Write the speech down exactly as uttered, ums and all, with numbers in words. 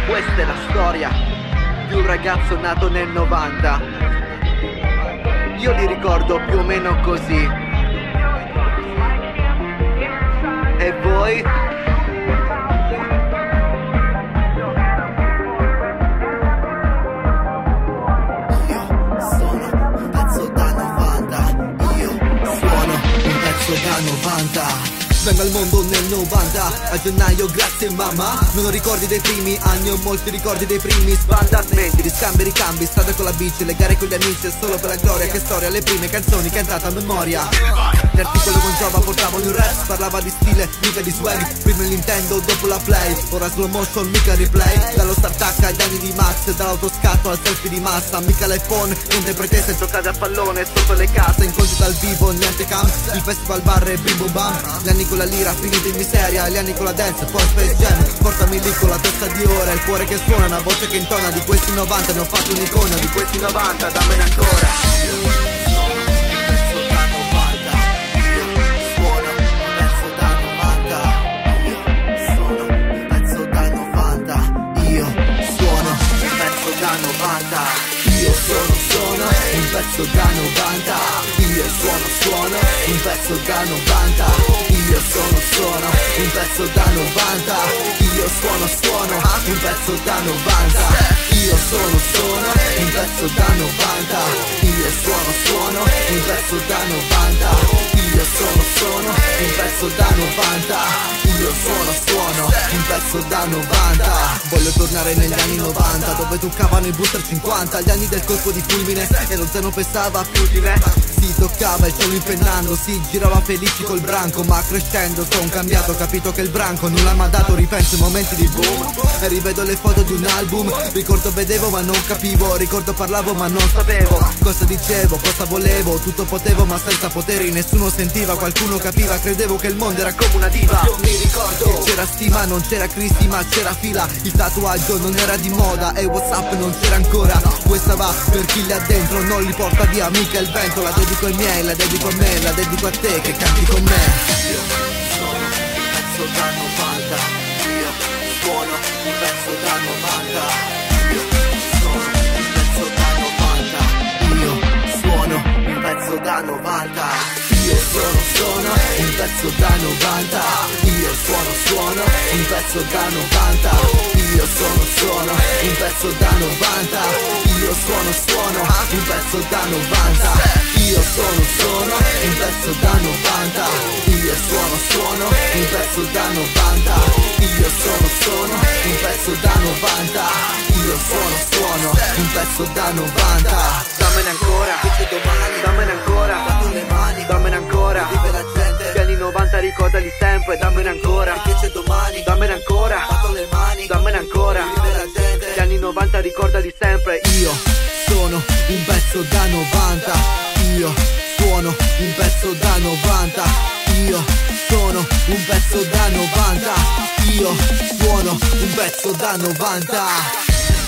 Questa è la storia di un ragazzo nato nel novanta. Io li ricordo più o meno così. E voi? Da novanta vengo al mondo nel novanta, a gennaio grazie mamma. Non ho ricordi dei primi anni, ho molti ricordi dei primi sbandamenti, riscambi, ricambi, strada con la bici, le gare con gli amici e solo per la gloria. Che storia, le prime canzoni cantate a memoria. L'articolo con Giova portavano il rap, parlava di stile, mica di swag. Prima il Nintendo, dopo la Play, ora slow motion, mica replay. Dallo start-up agli anni di Max, dall'autoscatto al selfie di massa. Mica l'iPhone, niente pretese, giocate a pallone sotto le case. Incontri dal vivo, niente cam, il festival bar e bim bum bam. Gli anni con la lira, finiti in miseria, gli anni con la dance, poi Space Jam. Portami lì con la testa di ora, il cuore che suona, una voce che intona. Di questi novanta ne ho fatto un'icona, di questi novanta dammene ancora. Io sono, sono un pezzo da novanta. Io suono, suono un pezzo da novanta. Io sono, sono un pezzo da novanta. Io suono, suono un pezzo da novanta. Io sono, sono un pezzo da novanta. Io suono, suono un pezzo da novanta. Io sono, sono un pezzo da novanta. Io suono, suono un pezzo da novanta. Voglio tornare negli anni novanta, dove toccavano i booster cinquanta. Gli anni del colpo di fulmine e lo zeno pesava più di me. Si toccava il cielo impennando, si girava felici col branco. Ma crescendo son cambiato, ho capito che il branco nulla m'ha dato. Ripenso ai momenti di boom e rivedo le foto di un album. Ricordo vedevo ma non capivo, ricordo parlavo ma non sapevo cosa dicevo, cosa volevo. Tutto potevo ma senza poteri, nessuno sentiva, qualcuno capiva. Credevo che il mondo era come una diva. Io mi ricordo c'era stima, non c'era crisi ma c'era fila. Il tatuaggio non era di moda e WhatsApp non c'era ancora. Questa va per chi là dentro non li porta via mica il vento. La dedico ai miei, la dedico a me, la dedico a te che canti con me. Io sono un pezzo da novanta. Io suono un pezzo da novanta. Io sono un pezzo da novanta. Io suono un pezzo da novanta. Io sono, sono un pezzo da novanta. Io suono, suono un pezzo da novanta. Io sono, sono un pezzo da novanta. Io suono, suono un pezzo da novanta. Io sono, sono un pezzo da novanta. Io suono, suono un pezzo da novanta. Io sono, sono un pezzo da novanta. Io suono, suono un pezzo da novanta. Dammene ancora, che c'è domani, dammene ancora, batto le mani, dammene ancora. vive la gente, Gli anni novanta ricordali sempre, dammene ancora. che c'è domani, Dammene ancora, batto le mani, dammene ancora. vive la gente. Gli anni novanta ricordali sempre. Io sono un pezzo da novanta. Io suono un pezzo da novanta. Io sono un pezzo da novanta. Io suono un pezzo da novanta.